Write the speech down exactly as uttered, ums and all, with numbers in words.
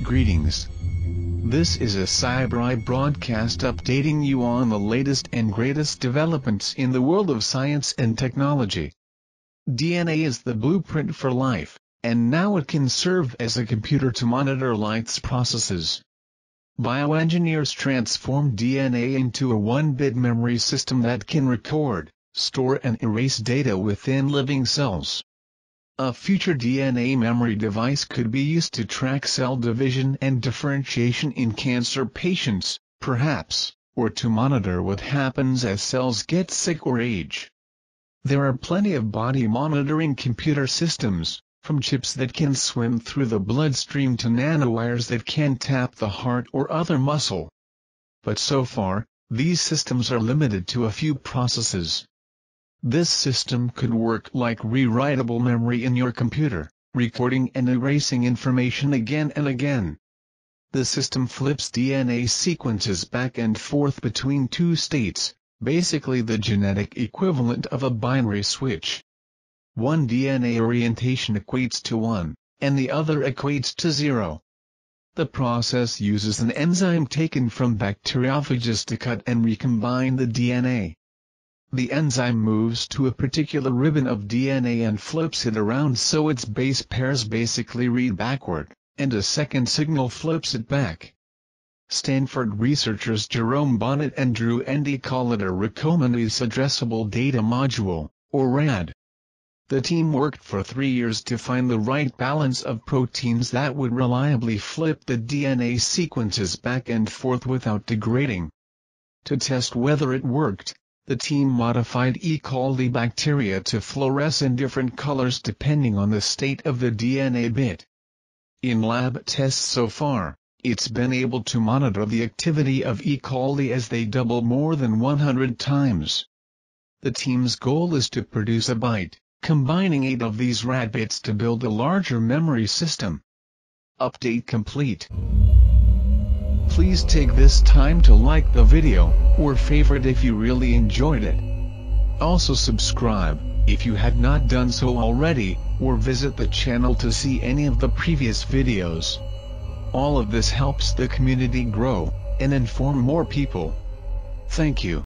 Greetings. This is a CyberEye broadcast updating you on the latest and greatest developments in the world of science and technology. D N A is the blueprint for life, and now it can serve as a computer to monitor life's processes. Bioengineers transform D N A into a one-bit memory system that can record, store and erase data within living cells. A future D N A memory device could be used to track cell division and differentiation in cancer patients, perhaps, or to monitor what happens as cells get sick or age. There are plenty of body monitoring computer systems, from chips that can swim through the bloodstream to nanowires that can tap the heart or other muscle. But so far, these systems are limited to a few processes. This system could work like rewritable memory in your computer, recording and erasing information again and again. The system flips D N A sequences back and forth between two states, basically the genetic equivalent of a binary switch. One D N A orientation equates to one, and the other equates to zero. The process uses an enzyme taken from bacteriophages to cut and recombine the D N A. The enzyme moves to a particular ribbon of D N A and flips it around so its base pairs basically read backward, and a second signal flips it back. Stanford researchers Jerome Bonnet and Drew Endy call it a recombinase addressable data module, or R A D. The team worked for three years to find the right balance of proteins that would reliably flip the D N A sequences back and forth without degrading. To test whether it worked, the team modified E. coli bacteria to fluoresce in different colors depending on the state of the D N A bit. In lab tests so far, it's been able to monitor the activity of E. coli as they double more than one hundred times. The team's goal is to produce a byte, combining eight of these R A D bits to build a larger memory system. Update complete. Please take this time to like the video, or favorite if you really enjoyed it. Also subscribe, if you had not done so already, or visit the channel to see any of the previous videos. All of this helps the community grow, and inform more people. Thank you.